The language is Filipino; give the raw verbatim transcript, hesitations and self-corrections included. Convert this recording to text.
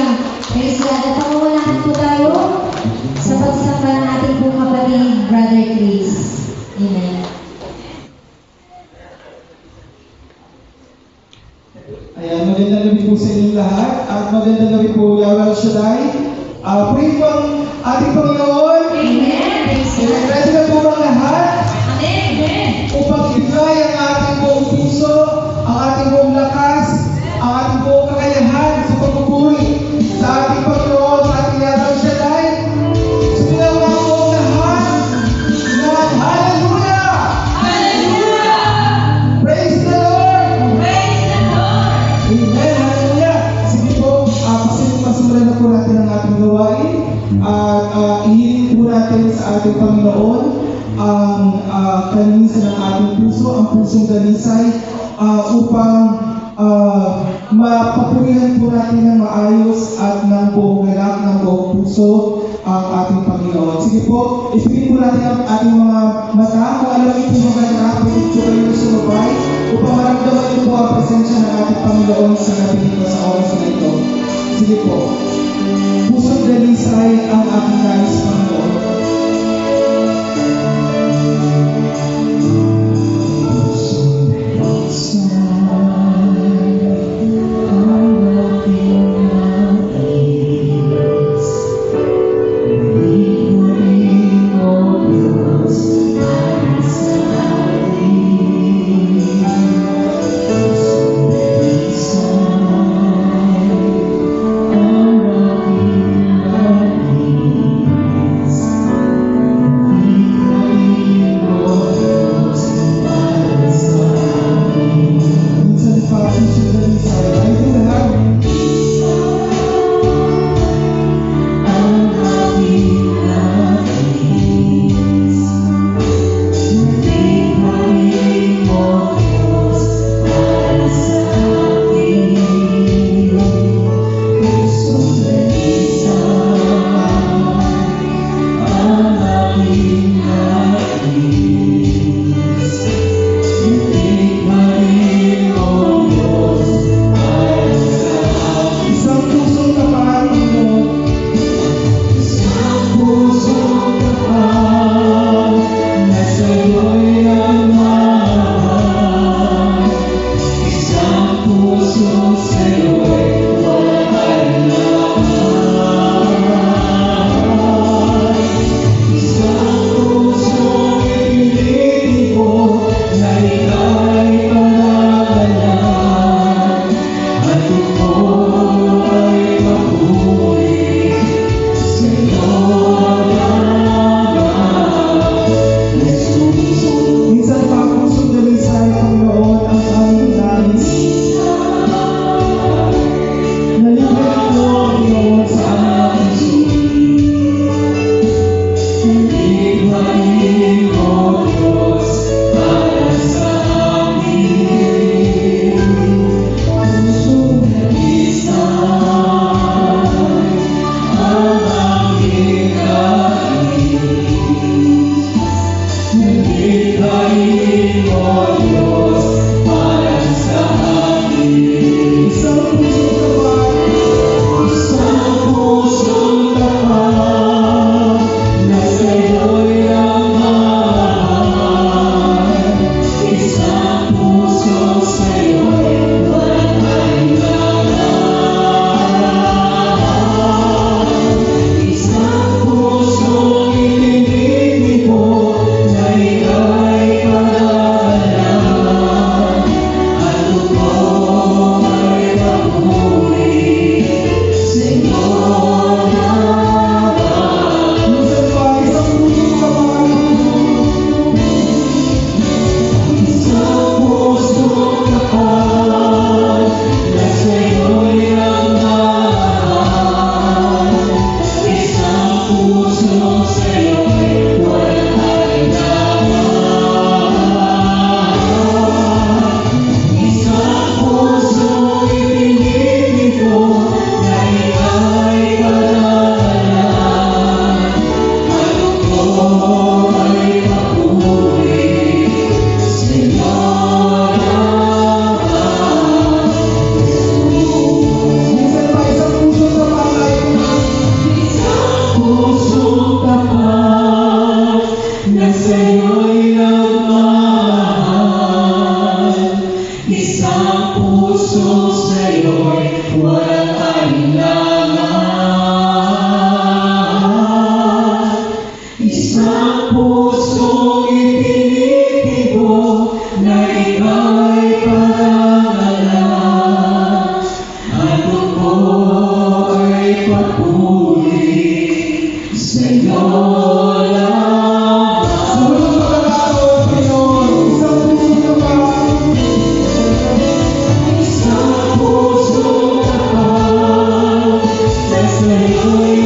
Hallelujah! Praise God. At pangunahan po tayo sa pagsamba ng ating pong kapatid, Brother Chris. Amen. Ayan, magandang gabi po sa inyong lahat at magandang gabi po, Yahweh El Shaddai. Uh, pray po ang ating Panginoon. Amen. Praise God. Ready na po ang lahat Amen. Amen. upang ibigay ang ating buong puso, ang ating buong lakas, ang ating buong kakayahan sa pagpupuri sa ating Panginoon, sa ating Yahweh El Shaddai. Sumilaw na po ang lahat ng Hallelujah! Hallelujah! Praise the Lord! Praise the Lord! Amen! Hallelujah! Sige po, uh, pasimulan na po natin ang ating gawain at uh, ihiling po natin sa ating Panginoon ang uh, kalinisan ng ating puso, ang pusong dalisay uh, upang uh, mapapurihan po natin ng maayos at ng buong galak, ng buong puso ang ating Panginoon. Sige po, isipin po natin ang ating mga mata. Kung alam niyo po maganda, pwede po kayo sumabay upang maramdaman niyo po ang presensya ng ating Panginoon sa gabi nito, sa oras na ito. Sige po, pusong dalisay ang ating nais, Panginoon. ay papuri sa'yo lang. Sa walang pagkakataon, Panginoon, isang puso naman. Isang puso kapag na sa'yo'y